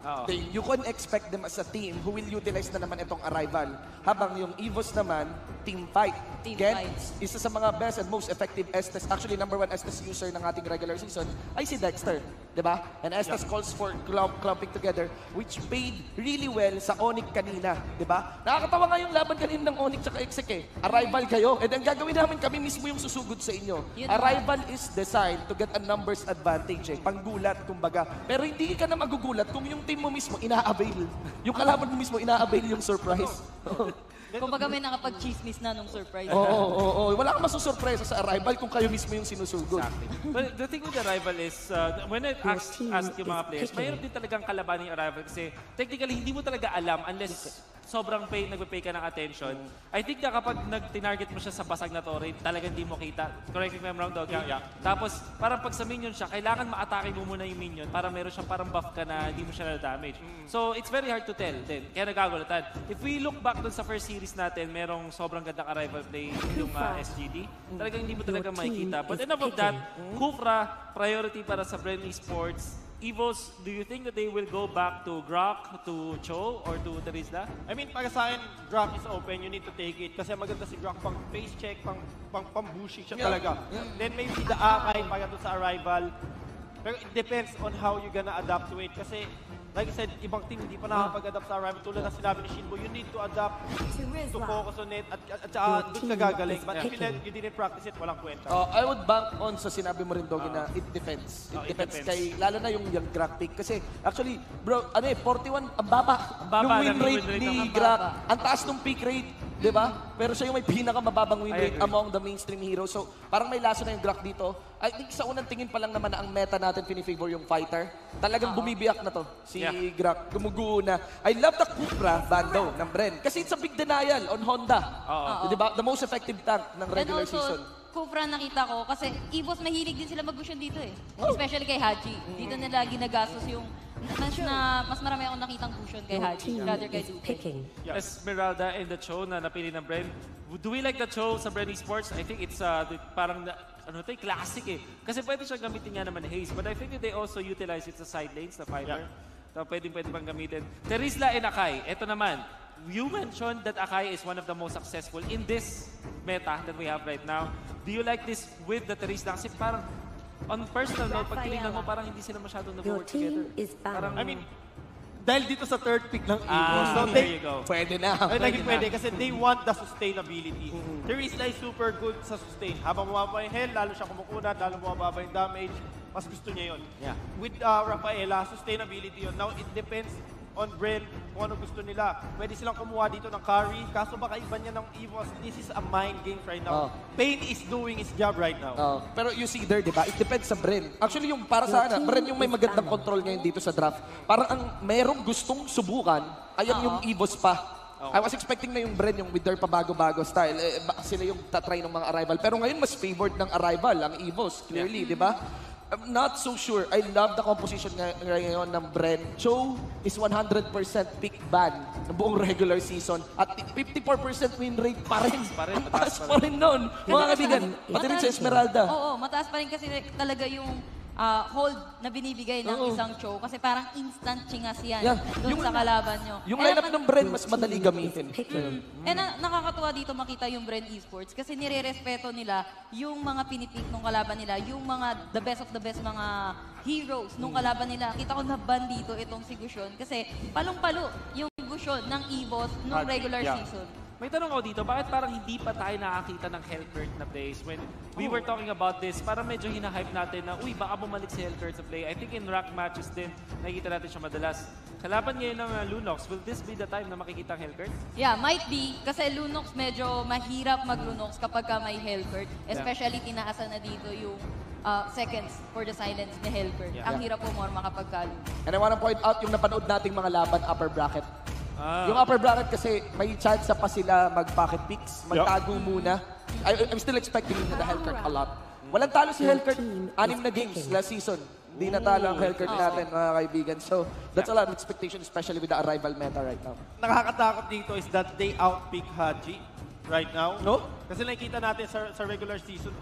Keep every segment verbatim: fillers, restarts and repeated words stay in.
Oh. They, you can expect them as a team who will utilize na naman itong Arrival. Habang yung EVOS naman, team fight. Team Again, fight. isa sa mga best and most effective Estes, actually number one Estes user ng ating regular season, ay si Dexter. Diba? And Estes yeah. calls for clump, clumping together, which paid really well sa Onyx kanina. Diba? Nakakatawa nga yung laban kanina ng Onyx at Exec eh. Arrival kayo. And ang gagawin namin, kami mismo yung susugod sa inyo. Yun Arrival man. is designed to get a numbers advantage eh. Panggulat, kumbaga. Pero hindi ka na magugulat kung yung team mo mismo ina-avail. Yung kalaban mo mismo ina-avail yung surprise. Kumbaga may nakapag-chismis na nung surprise. Oo, oo, oo. Wala kang masusurpresa sa Arrival kung kayo mismo yung sinusugod. Exactly. But the thing with the Arrival is, uh, when I ask, ask yung mga players, mayroon din talagang kalaban yung Arrival kasi technically hindi mo talaga alam unless sobrang pay, nagpe-pay ka ng attention. I think na kapag nag-tinarget mo siya sa basag na torre, talagang hindi mo kita. Correct me if I'm wrong, Dog. Yeah, yeah. Tapos, parang pag sa minion siya, kailangan ma-atake mo muna yung minion para meron siyang parang buff ka na hindi mo siya na-damage. Mm. So, it's very hard to tell din. Kaya nagagulatan. If we look back dun sa first series natin, merong sobrang gandang Arrival play yung uh, S G D. Talagang hindi mo talaga makikita. But enough of that, Kufra, priority para sa Bren Esports. EVOS, do you think that they will go back to Grok, to Cho, or to Terizla? I mean, para sa akin, Grok is open. You need to take it. Kasi maganda si Grok, pang face check, pang, pang, pang bushing siya yeah. talaga. Yeah. Then maybe the Akai para doon sa Arrival. Pero it depends on how you're gonna adapt to it. Kasi, like I said, ibang team hindi pa nakapag-adapt sa Arrival. Tulad na sinabi ni Shinbo, you need to adapt to focus on it at, at, at saka doon ka gagaling. But if you, let, you didn't practice it, walang kwenta. Uh, I would bank on sa sinabi mo rin, Doggy, uh, na it depends. It, uh, depends, it depends kay, lalo na yung, yung Grok pick. Kasi actually, bro, ano eh, forty-one, ang baba. Ang baba yung win rate, rate ni Grok. Ang taas ng pick rate. Diba? Pero siya yung may pinakamababang win rate among the mainstream heroes. So, parang may laso na yung Grok dito. I think sa unang tingin pa lang naman na ang meta natin pinifavor yung fighter. Talagang uh -oh. bumibiyak na to, si yeah. Grok. Gumuguho na. I love the Kufra bando ng Bren. Kasi it's a big denial on Honda. Uh -oh. Diba? The most effective tank ng regular also, season. Kufra nakita ko kasi EVOS mahilig din sila mag-gushon dito eh. Oh. Especially kay Haji. Dito nila ginagastos yung mas, na, mas marami akong nakitang cushion kay Haji rather kay Duke. Yeah. Esmeralda and the Cho na napili ng Bren. Do we like the Cho sa Bren Esports? I think it's uh, parang ano ito, classic eh. Kasi pwede siya gamitin nga naman Haze. But I think that they also utilize it sa side lanes, the fighter. Yeah. So pwede pwede pang gamitin. Terizla and Akai, ito naman. You mentioned that Akai is one of the most successful in this meta that we have right now. Do you like this with the Terizla? Kasi parang on personal note, pag tinignan mo, parang hindi sila masyadong nag-work together. Parang, I mean, dahil dito sa third pick ng EVOS, ah, so there they, you go. Pwede na. Ay, pwede, na. pwede kasi they want the sustainability. Mm-hmm. Terizla is super good sa sustain. Habang bumaba yung health, lalo siya kumukunat, lalo bumaba yung damage, mas gusto niya yun. Yeah. With uh, Rafaela, sustainability yun. Now, it depends on Bren kung ano gusto nila. Pwede silang kumuha dito ng carry. Kaso baka iba niya ng EVOS. This is a mind game right now. Oh. Pain is doing his job right now. Oh. Pero you see there, di ba? It depends sa Bren. Actually, yung para sa akin, Bren yung may magandang control ngayon dito sa draft. Parang ang merong gustong subukan, ayan yung EVOS pa. I was expecting na yung Bren, yung with their pabago-bago style. Eh, baka sila yung tatry ng mga Arrival. Pero ngayon, mas favored ng Arrival, ang EVOS, clearly, yeah. di ba? I'm not so sure. I love the composition ngayon ng Bren. Cho is one hundred percent pick ban ng buong regular season. At fifty-four percent win rate pa rin. Pa rin mataas pa rin nun. Mga kaibigan, pati rin sa Esmeralda. Oo, mataas pa rin kasi talaga yung uh, hold na binibigay ng Oo. isang Cho. Kasi parang instant chingas yan yeah. doon sa kalaban nyo. Yung eh, lineup ng Bren, mas madali gamitin. Mm. Eh na, nakakatuwa dito makita yung Bren Esports kasi nire-respeto nila yung mga pinipik ng kalaban nila, yung mga the best of the best mga heroes nung kalaban nila. Kita ko na ban dito itong si Gushon kasi palong-palo yung Gushon ng EVOS nung regular yeah. season. May tanong ako dito, bakit parang hindi pa tayo nakakita ng Hellcurt na plays? When we were talking about this, parang medyo hinahype natin na, uy, baka bumalik si Hellcurt sa play. I think in rank matches din, nakikita natin siya madalas. Kalaban ngayon ng uh, Lunox, will this be the time na makikita ang Hellcurt? Yeah, might be. Kasi Lunox medyo mahirap mag-Lunox kapag ka may Hellcurt. Especially yeah. tinaasan na dito yung uh, seconds for the silence ni Hellcurt. Yeah. Ang yeah. hirap pumorma kapag ka And I wanna point out yung napanood nating mga laban upper bracket. Ah. Yung upper bracket kasi may chance pa sila mag-pocket picks, magtago yep. muna. I, I'm still expecting the Hellcurt a lot. Walang talo si Hellcurt, anim na games last season. Hindi natalo ang Hellcurt oh. natin, mga kaibigan. So, that's yeah. a lot of expectation, especially with the Arrival meta right now. Nakakatakot dito is that they outpick Haji right now. No? Kasi nakikita natin sa, sa regular season, tol,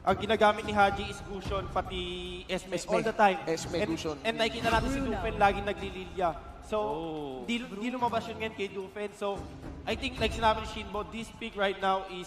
ang ginagamit ni Haji is Gusion, pati Esme, Esme. all the time. Esme, and, Gusion. And nakikita natin si Dufen laging naglililya. So, Oh. di, di lumabas yun ngayon kay Dufen. So, I think like sinabi ni Shinbo, this pick right now is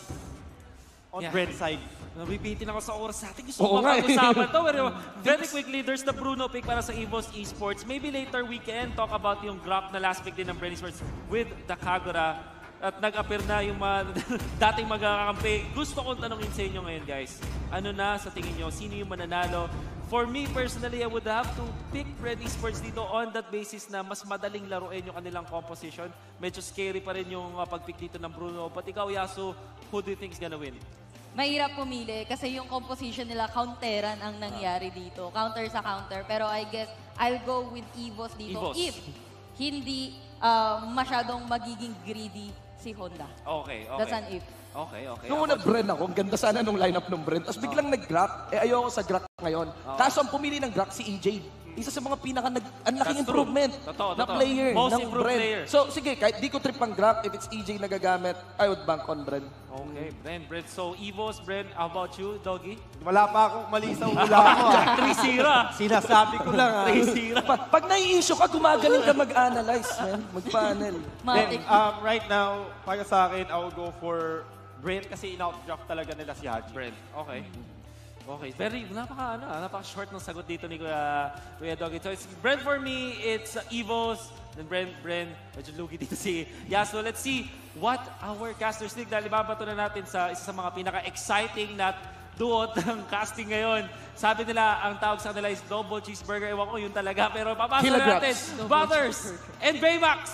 on Yeah. Brent's side. Nabibitin ako sa oras natin. Gusto Oo ko nga eh. pag-usapan to. Pero very quickly, there's the Bruno pick para sa Evo's Esports. Maybe later we can talk about yung Grok na last pick din ng Brent Esports with the Kagura. At nag-appear na yung mga dating magkakampi. Gusto kong tanongin sa inyo ngayon, guys. Ano na sa tingin nyo? Sino yung mananalo? For me, personally, I would have to pick Brent Esports dito on that basis na mas madaling laruin yung kanilang composition. Medyo scary pa rin yung uh, pag-pick dito ng Bruno. But ikaw, Yasu, who do you think is gonna win? Mahirap pumili kasi yung composition nila counteran ang nangyari dito. Counter sa counter. Pero I guess I'll go with Evos dito. Evos. If hindi uh, masyadong magiging greedy si Honda. Okay, okay. That's an if. Okay, okay. Nung una Bren ako, ang ganda sana nung lineup ng Bren. Tapos biglang nag-Grak. Eh ayoko sa Grak ngayon. Kaso ang pumili ng Grak si E J. Isa sa mga pinaka nag ang laking That's true. improvement Totoo, na totoo. player Most ng improved Bren. player. So sige, kahit di ko trip ang Grak, if it's E J na gagamit, I would bank on Bren. Okay, Bren, Bren. So, Evos, Bren, how about you, Doggy? Wala pa akong mali sa hula ko. ah. three zero. Sinasabi ko lang. ah. three zero. Pa- pag nai-issue ka, gumagaling ka mag-analyze, man. Mag-panel. Then, Matik. um, right now, para sa akin, I will go for Brent kasi in-outdraft talaga nila si Haji. Bren, okay. Okay, very, napaka, ano, ah, napaka-short ng sagot dito ni Kuya, Kuya Doggy. So, it's Bren for me, it's uh, Evos, then Bren, Bren, medyo lugi dito si Yasu. Let's see what our casters think. Dahil ibabato na natin sa isa sa mga pinaka-exciting na duo ng casting ngayon. Sabi nila, ang tawag sa kanila is double cheeseburger. Ewan ko yun talaga, pero papasa na Kilograms. natin. Butters and Baymax.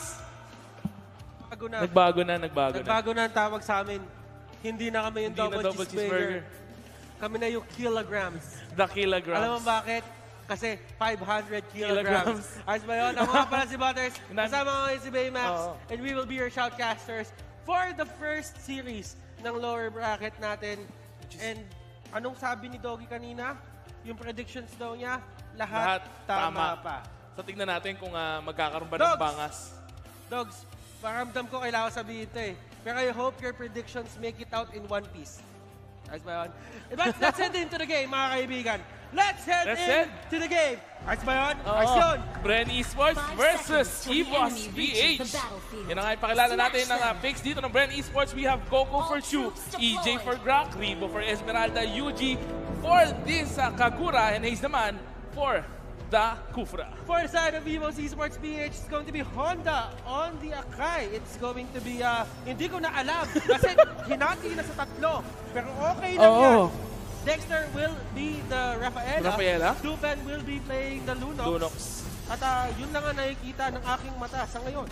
Nagbago na. Nagbago na, nagbago, Nagbago na ang tawag sa amin. Hindi na kami yung Hindi na double, double cheeseburger. cheeseburger. Kami na yung kilograms. The kilograms. Alam mo bakit? Kasi five hundred Kilograms. kilograms. Ayos ba yun? Ako nga pala si Butters. Nan- Kasama ko ngayon si Baymax. Oo. And we will be your shoutcasters for the first series ng lower bracket natin. And anong sabi ni Doggy kanina? Yung predictions daw niya, lahat, Lahat tama, tama. pa. So tingnan natin kung uh, magkakaroon ba Dogs! ng bangas. Dogs, paramdam ko kailangan sabihin ito eh. Pero I hope your predictions make it out in one piece. Ayos ba yun? But let's head into the game, mga kaibigan. Let's head Let's into head. the game. Ayos ba yun? Oo. Ayos yun. Bren Esports versus Evos V H. Yan ang ipakilala natin ng uh, picks dito ng Bren Esports. We have Coco for Shu, E J for Grok, Ribo for Esmeralda, U G for this uh, Kagura, and Hayes naman for the Kufra. For the side of Evos Esports P H, it's going to be Honda on the Akai. It's going to be, uh, hindi ko na alam. Kasi hinati na sa tatlo. Pero okay lang Oo. yan. Dexter will be the Rafaela. Rafaela. Dupen will be playing the Lunox. Lunox. At uh, yun lang ang nakikita ng aking mata sa ngayon.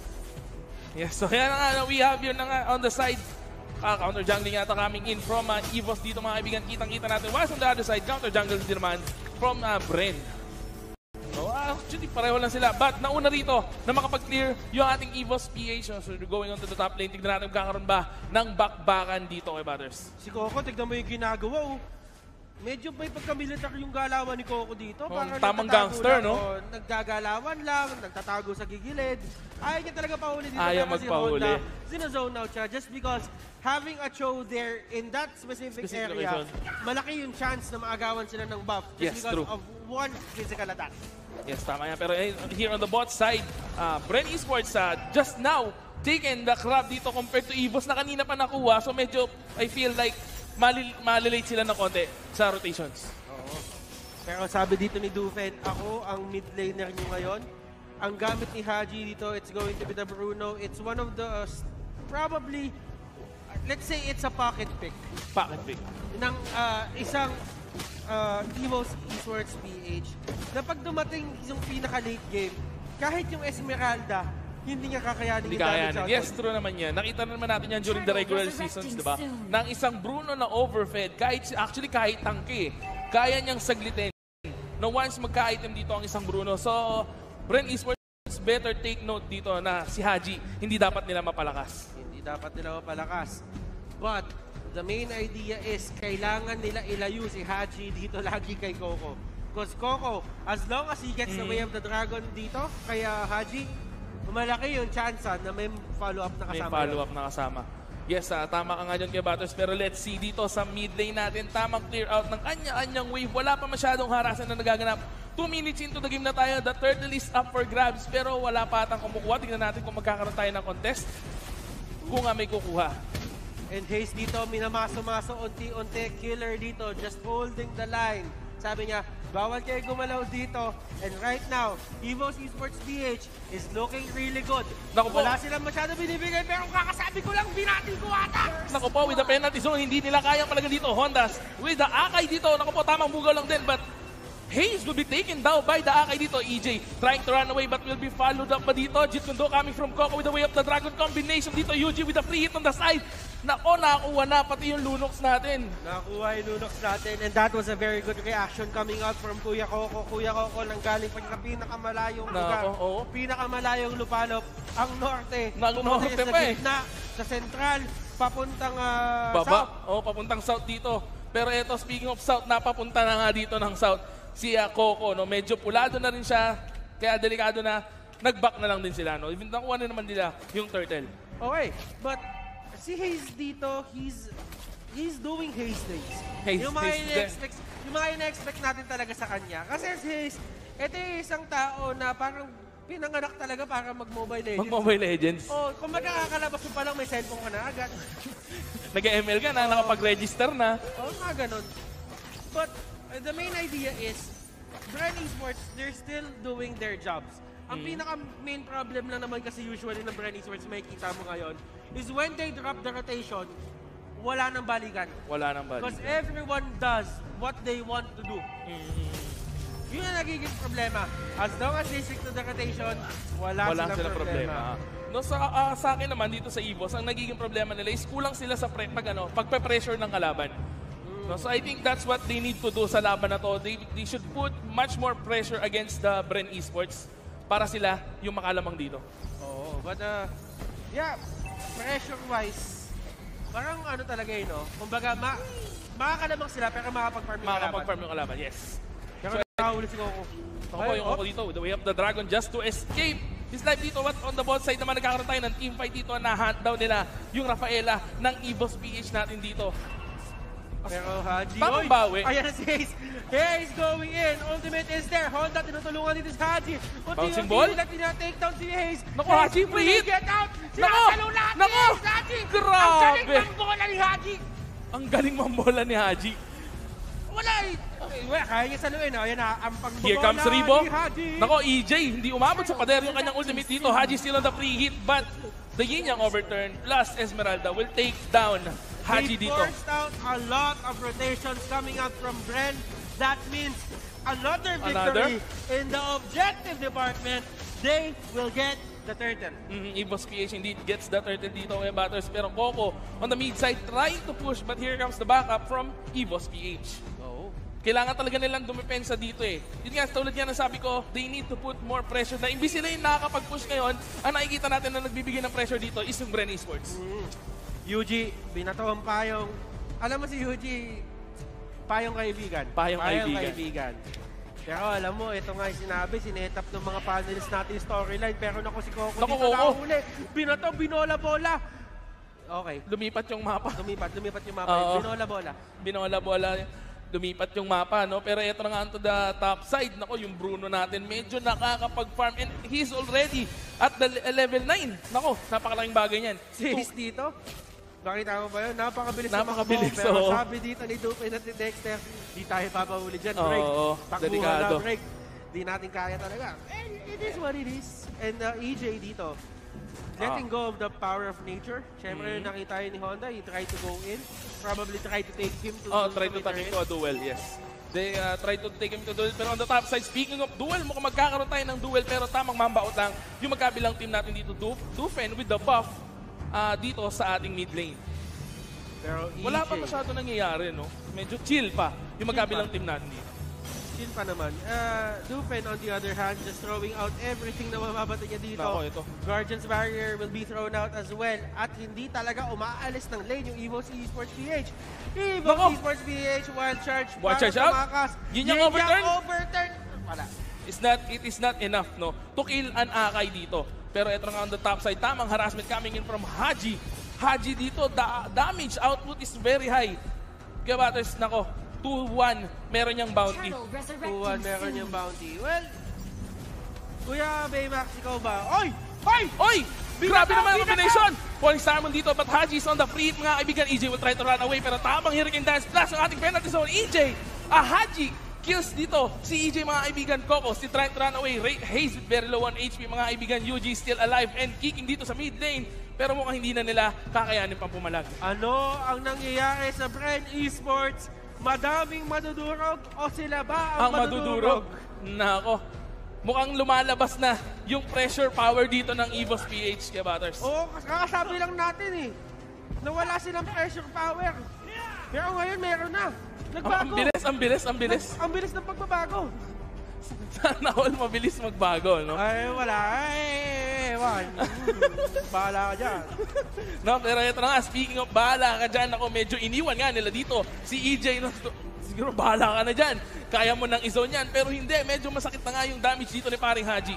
Yes, so yan nga, we have yun na nga on the side. Uh, counter jungling yata coming in from uh, Evos dito mga kaibigan. Kitang-kita natin. Whilst on the other side, counter jungling din naman from uh, Bren. So, uh, actually, pareho lang sila. But nauna rito na makapag-clear yung ating Evos P H. So, we're going on to the top lane. Tignan natin kung kakaroon ba ng bakbakan dito kay Butters. Si Coco, tignan mo yung ginagawa. Oh. Medyo may pagka-militar yung galawan ni Coco dito. Oh, Parang tamang nagtatago gangster, lang, no? oh, naggagalawan lang, nagtatago sa gigilid. Ayaw niya talaga pahuli dito. Ayaw Pero si magpahuli. Honda, Sinazone out siya just because having a Cho there in that specific, Specific area, location. malaki yung chance na maagawan sila ng buff just Yes, because true. of one physical attack. Yes, tama yan. Pero eh, here on the bot side, uh, Bren Esports uh, just now taken the crab dito compared to Evos na kanina pa nakuha. So medyo, I feel like, malil malilate sila ng konti sa rotations. Pero sabi dito ni Dufen, ako ang mid laner nyo ngayon. Ang gamit ni Haji dito, it's going to be the Bruno. It's one of the, uh, probably, uh, let's say it's a pocket pick Packet pick. ng uh, isang uh, Evos Esports P H na pag dumating yung pinaka-late game, kahit yung Esmeralda, hindi niya kakayanin Hindi yung damage kakayanin. output. Yes, true naman yan. Nakita naman natin yan during the regular seasons, di ba? Nang isang Bruno na overfed, kahit, actually kahit tangke, kaya niyang saglitin. No once magka-item dito ang isang Bruno. So, Bren Esports better take note dito na si Haji, hindi dapat nila mapalakas. Hindi dapat nila mapalakas. But, the main idea is, kailangan nila ilayo si Haji dito lagi kay Coco. Because Coco, as long as he gets the way of the dragon dito, kaya Haji, malaki yung chance na may follow-up na May kasama. follow-up na kasama. Yes, ah, tama ka nga dyan kay Batters. Pero let's see dito sa mid lane natin. Tamang clear out ng kanya-kanyang wave. Wala pa masyadong harasan na nagaganap. Two minutes into the game na tayo. The turtle is up for grabs. Pero wala pa atang kumukuha. Tingnan natin kung magkakaroon tayo ng contest. Kung nga may kukuha. And Haze dito, minamaso-maso, unti-unti. Killer dito, just holding the line. Sabi niya, bawal kayo gumalaw dito. And right now, Evo's Esports P H is looking really good. Naku po. Wala silang masyado binibigay, pero kakasabi ko lang, binati ko ata! Naku po, with the penalty zone, hindi nila kayang palagan dito. Hondas, with the Akay dito. Naku po, tamang bugaw lang din. But Haze will be taken down by the Akay dito. E J trying to run away but will be followed up pa dito. Jit Kundo coming from Coco with the way of the Dragon combination dito. U G with the free hit on the side. Nako, nakakuha na pati yung Lunox natin. Nakuha yung Lunox natin and that was a very good reaction coming out from Kuya Coco. Kuya Coco nang galing pa sa pinakamalayong lugar. Nako, oo. Pinakamalayong lupalop. Ang norte. Nang norte Pumunta pa sa eh. gitna, sa central, papuntang uh, south. Baba, oh, papuntang south dito. Pero eto, speaking of south, napapunta na nga dito ng south. Si uh, Coco, no? Medyo pulado na rin siya, kaya delikado na, nag-back na lang din sila. No? Even nakuha na naman nila yung turtle. Okay, but si Haze dito, he's he's doing Haze things. Haze, yung mga Haze ina-expect, yung mga ina-expect natin talaga sa kanya. Kasi si Haze, ito yung isang tao na parang pinanganak talaga para mag-Mobile Legends. Mag-Mobile Legends. Oh, kung magkakakalabas mo pa lang, may cellphone ka na agad. Nag-M L ka na, nakapag-register na. Oh, mga ganun. But uh, the main idea is, Brand Esports, they're still doing their jobs. Ang pinaka-main problem lang naman kasi usually ng Brand Esports, may kita mo ngayon, is when they drop the rotation, wala nang balikan. Wala nang balikan. Because everyone does what they want to do. Yun ang nagiging problema. As long as they stick to the rotation, wala, Wala silang silang problema. problema. No, sa, uh, sa akin naman dito sa Evos, ang nagiging problema nila is kulang sila sa pre, pag, ano, pagpe-pressure ng kalaban. No, so I think that's what they need to do sa laban na to. They, they should put much more pressure against the Bren Esports para sila yung makalamang dito. Oo, but uh, yeah, pressure-wise, parang ano talaga yun, no? Kumbaga, ma makakalamang sila pero makakapag-farm yung kalaban. Makakapag-farm yung kalaban, yes. Pero nakahuli si Coco. Ako po yung Coco dito with the way of the Dragon just to escape. His life dito, what on the bot side naman nagkakaroon tayo ng teamfight dito na hunt down nila yung Rafaela ng Evos P H natin dito. Pero Haji, Tamang oy, bawi. ayan na si Haze. Haze going in. Ultimate is there. Honda, tinutulungan dito si Haji. Bouncing ball? Unti-unti nila tina-take down si Haze. Naku, Haji, free hit. Get out. Nako! Sinasalo lahat ni Nako! Haze, Haji. Grabe! Ang galing ng bola ni Haji. Ang galing mambola ni Haji. Wala eh. Okay, well, kaya niya saluin. Ayan na, ang pangbola Here comes Ribo. ni Haji. Nako, E J, hindi umabot sa pader yung kanyang ultimate dito. Haji still on the free hit, but the Yin Yang overturn plus Esmeralda will take down Haji They dito. forced out a lot of rotations coming out from Bren. That means another victory Another? in the objective department. They will get the turtle. Mm, Evos P H indeed gets the turtle dito kay Batters. Pero Coco on the mid side trying to push, but here comes the backup from Evos P H. Oh. Kailangan talaga nilang dumepensa dito eh. Yun nga, tulad nga ng sabi ko, they need to put more pressure. Na imbis sila yung nakakapag-push ngayon, ang nakikita natin na nagbibigay ng pressure dito is yung Bren Esports. Mm. U G, binato ang payong. Alam mo si U G, payong kaibigan. Payong kaibigan. kaibigan. Pero alam mo, ito nga yung sinabi, sinetap ng mga panelists natin yung storyline. Pero naku si Coco Naku, dito Coco. nakahuli. Binato, binola-bola. Okay. Lumipat yung mapa. Lumipat, lumipat yung mapa. Oo. Binola-bola. Binola-bola, lumipat yung mapa, no? Pero ito na nga to the top side. Nako, yung Bruno natin medyo nakakapag-farm and he's already at the level nine. Nako, napakalaking bagay niyan. Si Ace dito, nakita mo ba yun? Napakabilis, Napakabilis, na makbo. Pero oo. sabi dito ni Dupe at ni Dexter, di tayo papahuli dyan. Oo, Break. oo, Takbuhan delikado. na, break. Di natin kaya talaga. And it is what it is. And uh, E J dito, letting go of the power of nature. Siyempre, Mm-hmm. nakita yun ni Honda, he tried to go in. Probably try to take him to Oh, to try to commit take him hit. to a duel, yes. They uh, try to take him to duel. Pero on the top side, speaking of duel, mukhang magkakaroon tayo ng duel. Pero tamang mambaot lang yung magkabilang team natin dito, Du Dufen with the buff uh, dito sa ating mid lane. Pero E J, Wala pa masyado nangyayari, no? Medyo chill pa yung magkabilang pa. team natin dito. chill pa naman. Uh, Dufen, on the other hand, just throwing out everything na mababata niya dito. Nako, ito. Guardian's Barrier will be thrown out as well. At hindi talaga umaalis ng lane yung Evos Esports P H. Evos Nako. Esports P H, wild charge. Wild para charge out? tumakas. Yun yung Yin overturn? overturn. Wala. It's not, it is not enough, no? To kill an Akay dito. Pero ito nga on the top side, tamang harassment coming in from Haji. Haji dito, da damage output is very high. Kaya Batters, nako, two one, meron niyang bounty. two one, meron niyang bounty. Well, Kuya Baymax, ikaw ba? Oy! Oy! Oy! Grabe Binata, naman ang binata! combination! Falling Star Moon dito, but Haji is on the free. Mga kaibigan, E J will try to run away, pero tamang Hurricane Dance plus ang ating penalty zone. E J, ah, Haji kills dito. Si E J, mga kaibigan, Coco, still trying to run away. Ray, Hayes with very low on H P, mga kaibigan. U G still alive and kicking dito sa mid lane. Pero mukhang hindi na nila kakayanin pang pumalag. Ano ang nangyayari sa Bren Esports? Madaming madudurog o sila ba ang, Ang madudurog. Nako. Mukhang lumalabas na yung pressure power dito ng EVOS P H, kaya Batters. Oo, kakasabi lang natin eh. Nawala silang pressure power. Pero ngayon meron na. Ang, Nagbago. ang bilis, ang bilis, ang bilis. Ang bilis ng pagbabago. Sana all mabilis magbago, no? Ay, wala. Ay, ewan. Bahala ka dyan. No, pero ito na nga, speaking of bahala ka dyan, ako medyo iniwan nga nila dito. Si E J, no, siguro bahala ka na dyan. Kaya mo nang i-zone yan, pero hindi, medyo masakit na nga yung damage dito ni paring Haji.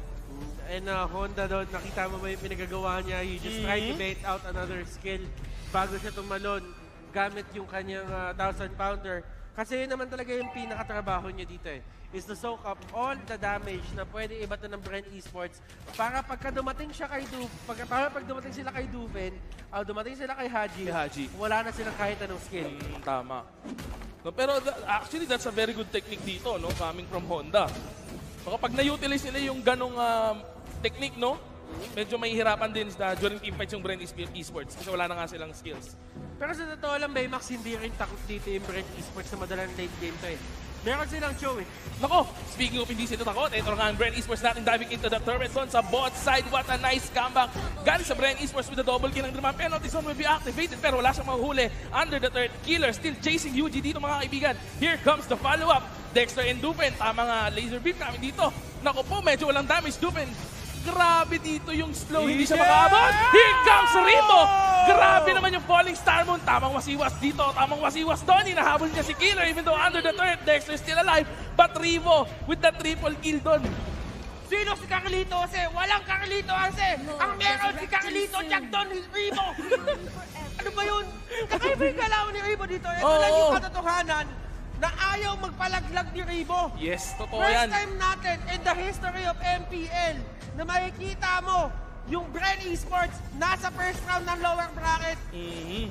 And uh, Honda doon, nakita mo ba yung pinagagawa niya? He just Mm-hmm. tried to bait out another skill bago siya tumalon gamit yung kanyang uh, thousand pounder. Kasi yun naman talaga yung pinakatrabaho niya dito eh. Is to soak up all the damage na pwede ibato ng Bren Esports para pagka dumating siya kay Du, pag, para pag dumating sila kay Dufen, uh, dumating sila kay Haji, Kay Haji. wala na silang kahit anong skill. Mm, tama. No, pero th- actually, that's a very good technique dito, no? Coming from Honda. Baka pag na-utilize nila yung ganong um, technique, no? Medyo mahihirapan din sa during team fights yung Bren Esports kasi wala na nga silang skills. Pero sa totoo lang, Baymax, hindi rin takot dito yung Bren Esports sa madalang late game to eh. Meron silang show eh. Nako, speaking of hindi sila takot, ito nga ang Bren Esports natin diving into the turret zone sa bot side. What a nice comeback. Galing sa Bren Esports with the double kill ng Draman. Penalty zone will be activated pero wala siyang mahuhuli. Under the third, Killer still chasing U G dito mga kaibigan. Here comes the follow-up. Dexter and Dupen, tama nga laser beam kami dito. Nako po, medyo walang damage. Dupen, grabe dito yung slow, hindi siya makaabot. Here comes Rito! Grabe naman yung falling star moon. Tamang wasiwas dito, tamang wasiwas doon. Hinahabol niya si Killer even though under the turret, Dexter still alive. But Rivo with the triple kill doon. Sino si Carlito Ase? Walang Carlito Ase! Ang meron si Carlito Jack Don Ribo! Ano ba yun? Kakaiba yung galaw ni Ribo dito. Ito Oo. lang yung katotohanan na ayaw magpalaglag ni Ribo. Yes, totoo First yan. time natin in the history of M P L na makikita mo yung Bren Esports nasa first round ng lower bracket. Mhm.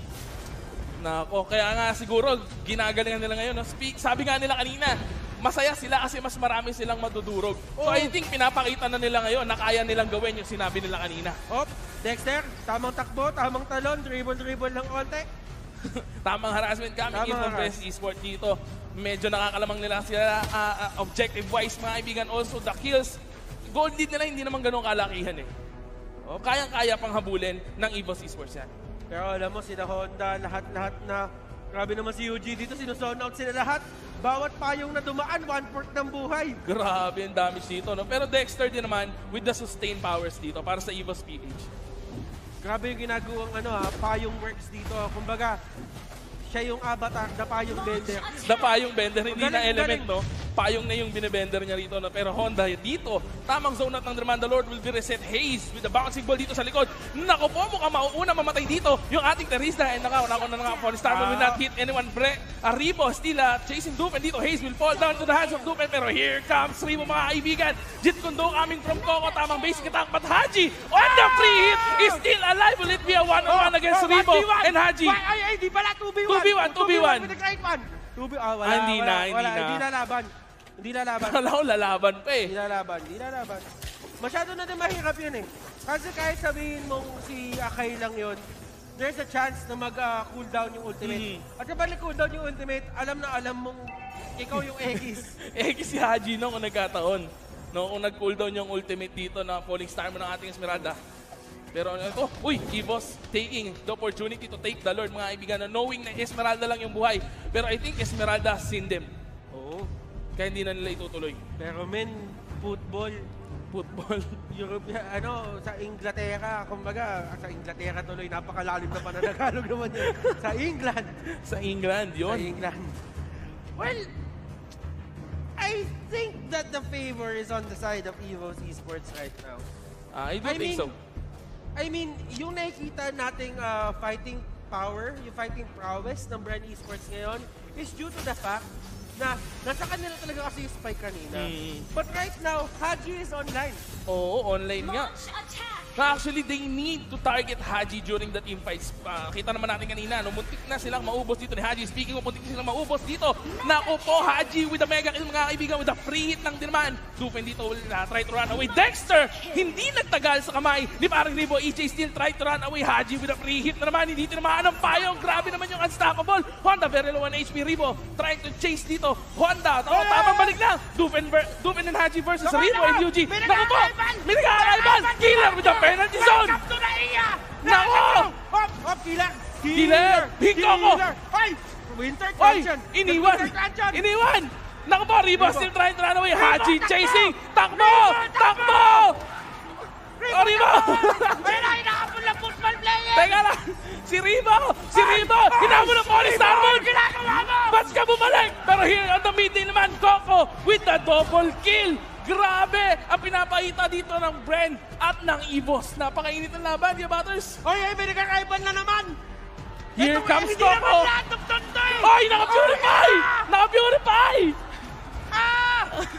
Nako, kaya nga siguro ginagalingan nila ngayon. No? Speak, sabi nga nila kanina, masaya sila kasi mas marami silang madudurog. So I think pinapakita na nila ngayon na kaya nilang gawin yung sinabi nila kanina. Hop, Dexter, tamang takbo, tamang talon, dribble-dribble lang konti. Tamang harassment kami Tamang in from harass. Best Esports dito. Medyo nakakalamang nila sila uh, uh, objective-wise mga kaibigan. Also the kills, gold lead nila hindi naman ganun kalakihan eh. Oh, kayang-kaya pang habulin ng EVOS Esports yan. Pero alam mo, sila Honda, lahat-lahat na, grabe naman si U G dito, sinusone out sila lahat. Bawat payong na dumaan, one-fourth ng buhay. Grabe ang damage dito. No? Pero Dexter din naman with the sustained powers dito para sa EVOS P H. Grabe yung ginagawang ano ha, payong works dito. Kumbaga, siya yung avatar, the payong bender. The payong bender, hindi na Galing, element, galing. no? Payong na yung binibender niya rito, no? Pero Honda dito, tamang zone out ng Dermanda Lord will be reset. Hayes with the bouncing ball dito sa likod. Nako po, mukhang mauuna mamatay dito yung ating Teresa. And naka, naka, naka, naka, Falling Star will not hit anyone. Bre, Arribo still uh, chasing Dupen dito. Hayes will fall down to the hands of Dupen. Pero here comes Ribo, mga kaibigan. Jit Kundo coming from Coco, tamang basic attack. But Haji on the free hit is still alive. Will it be a one-on-one against Ribo and Haji? Ay, ay, ay, di pala, two v one. two v one, two v one. with the great one. two v one, ah, wala, Ah, hindi wala, na, hindi wala, na. Hindi lalaban. Hindi lalaban. Kala ko lalaban pa eh. Hindi lalaban, hindi lalaban. Masyado na din mahirap yun eh. Kasi kahit sabihin mong si Akai lang yun, there's a chance na mag-cool down yung ultimate. Mhm. At kapag cool down yung ultimate, alam na alam mong ikaw yung X. Eh, si Haji no, kung nagkataon. No, kung nag-cooldown yung ultimate dito na falling star mo ng ating Esmeralda. Pero ano ito? Uy, EVOS taking the opportunity to take the Lord, mga kaibigan, na knowing na Esmeralda lang yung buhay. Pero I think Esmeralda seen them. Oo. Kaya hindi na nila itutuloy. Pero men, football, Football. Europe, ano, sa Inglaterra, kumbaga, sa Inglaterra tuloy, napakalalim na pananagalog naman yun. Sa England. Sa England, Sa yun. England. Well, I think that the favor is on the side of EVOS Esports right now. Ah, I do I think mean, so. I mean, yung nakikita nating uh, fighting power, yung fighting prowess ng Bren Esports ngayon is due to the fact na nasa kanila talaga kasi yung spike kanina. Mm. But right now, Haji is online. Oo, online nga. Na actually, they need to target Haji during the team fights. Uh, kita naman natin kanina, no, muntik na silang maubos dito ni Haji. Speaking of muntik na silang maubos dito, naku po, Haji with a mega kill, mga kaibigan, with a free hit lang din naman. Dufen dito will uh, try to run away. Dexter, hindi nagtagal sa kamay ni parang Ribo. E J still try to run away. Haji with a free hit na naman, hindi tinamaan ang payong. Grabe naman yung unstoppable. Honda, very low on H P. Ribo trying to chase dito. Honda, oh, tamang balik lang. Dufen, Dufen and Haji versus Ribo and U G. Naku po, may nag-aaraiban. Killer with the penalty zone! Nako! Hop! Hop! Killer! Killer! Hingko ko! Ay! Winter Oy! Truncheon! Iniwan! Iniwan! Naku po! Ribo still trying to run away! Haji chasing! Takbo! Takbo! Oh, Ribo! Ay na! Hinakapon lang football player! Teka lang! Si Ribo! Si Ribo! Hinamon ng Police Starboard! Ginagawa mo! Bats ka bumalik! Pero here on the mid lane naman, Coco with the double kill! Grabe ang pinapakita dito ng Bren at ng Evos. Napakainit ng laban, di ba, Butters? Oy, ay, may nagkakaiban na naman! Here Ito, comes hindi Coco! naman lahat ng tontoy! Ay, naka-purify! Naka-purify! Ah!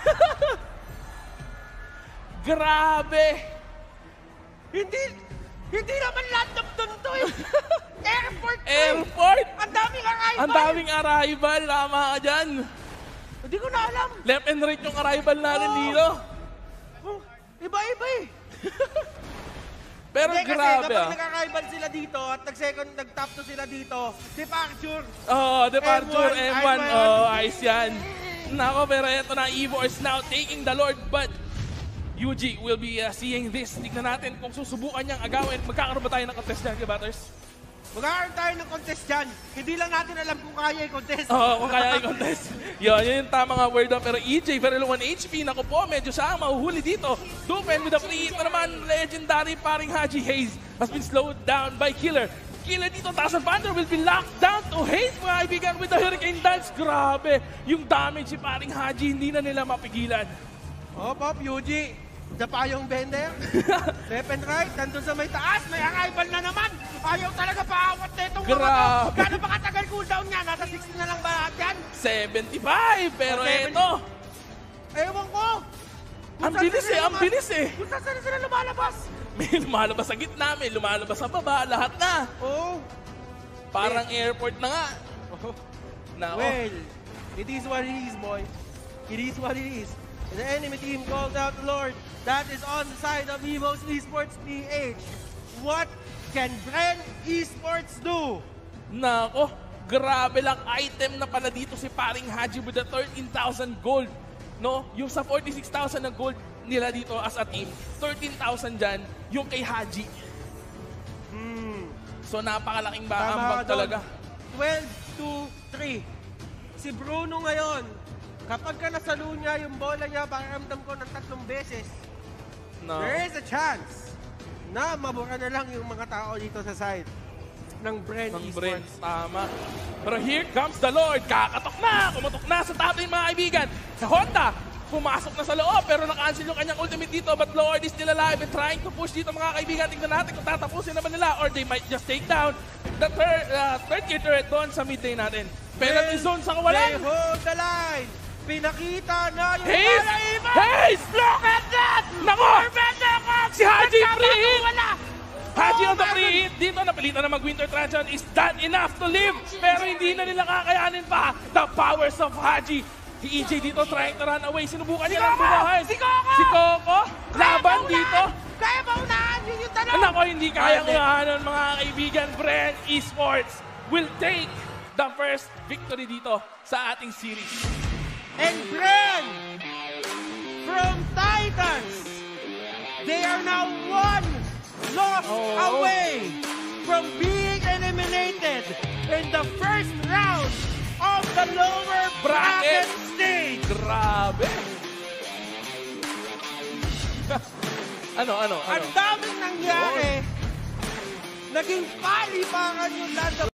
Grabe! Hindi, hindi naman lahat ng tontoy! Airport! to. Airport! Ang daming arrival! Ang daming arrival. Tama ka dyan. Hindi ko na alam. Left and right yung arrival natin dito. Oh, iba-iba eh. Pero Hindi, grabe kasi kapag ah. nag-arrival sila dito at nag-second, nag-top two sila dito, departure. Oh, departure M one, M one. M one. Oh, ayos yan. Nako, pero eto na, Evo is now taking the Lord, but U G will be uh, seeing this. Tignan natin kung susubukan niyang agawin. Magkakaroon ba tayo ng contest dyan, Batters? Magkakaroon tayo ng contest dyan. Hindi lang natin alam kung kaya i-contest. Oo, oh, kung kaya i-contest. Yun, yun yung tama nga word doon. Pero E J, very low on H P. Naku po, medyo siya ang mahuhuli dito. Dupen with a free hit na naman. Legendary paring Haji Hayes has been slowed down by Killer. Killer dito, taas ang Panther will be locked down to Hayes, mga kaibigan, with the Hurricane Dance. Grabe, yung damage si paring Haji, hindi na nila mapigilan. Oh, Pop, U G. Diyan pa yung bender. Left and right, nandun sa may taas, may arrival na naman. Ayaw talaga paawat na itong mga to. Grabe. Gano'n ba katagal cooldown niya? Nasa sixty na lang ba lahat yan? seventy-five, pero Oh, seventy. eto. Ewan ko. Ang bilis eh, ang bilis eh. Kung saan saan sila lumalabas? May lumalabas sa gitna, may lumalabas sa baba, lahat na. Oh. Parang airport na nga. Na, oh. Well, it is what it is, boy. It is what it is. The enemy team called out the Lord. That is on the side of Evos Esports P H. What can Bren Esports do? Nako, grabe lang item na pala dito si paring Haji with the thirteen thousand gold. No? Yung sa forty-six thousand na gold nila dito as a team, thirteen thousand dyan, yung kay Haji. Hmm. So napakalaking ba Tama ambag ka talaga. doon. twelve to three. Si Bruno ngayon, kapag ka nasalo niya yung bola niya, pakiramdam ko ng tatlong beses, No. there is a chance na mabura na lang yung mga tao dito sa side ng Bren Ng Esports. Brent, tama. Pero here comes the Lord. Kakatok na, kumutok na sa top lane, mga kaibigan. Sa Honda, pumasok na sa loob, pero na-cancel yung kanyang ultimate dito. But Lord is still alive and trying to push dito, mga kaibigan. Tingnan natin kung tatapusin naman nila or they might just take down the third, uh, third tier turret doon sa mid lane natin. Penalty zone sa They kawalan. hold the line. Pinakita na yung Hayes! Malaiman! Hayes! Look at that! Nako! Si Haji free hit! Wala! Haji Oh on the my free hit. Dito napilitan na mag-Winter Truncheon. Is that enough to live? Pero hindi na nila kakayanin pa. The powers of Haji. Si E J dito trying to run away. Sinubukan Si niya lang Coco! bumahay. Si Coco! Si Coco. Kaya Laban ba unahan? dito. Kaya ba unahan? Yun yung tanong! Nako, hindi kayang unahan mga kaibigan. Bren Esports will take the first victory dito sa ating series. And Bren, from Titans, they are now one loss Oh. away from being eliminated in the first round of the lower bracket Bracket. stage. Grabe. ano, ano, ano? Ang daming nangyari. Naging palipangan yung land of